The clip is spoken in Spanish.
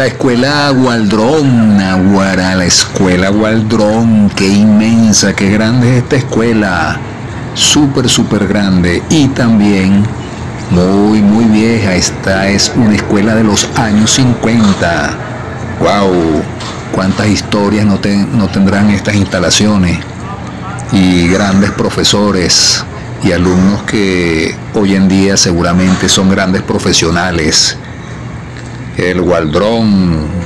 La escuela Waldron, Naguará, la escuela Waldron, qué inmensa, qué grande es esta escuela, súper, súper grande y también muy, muy vieja. Esta es una escuela de los años 50. ¡Wow! ¿Cuántas historias no tendrán estas instalaciones? Y grandes profesores y alumnos que hoy en día seguramente son grandes profesionales. El Waldron,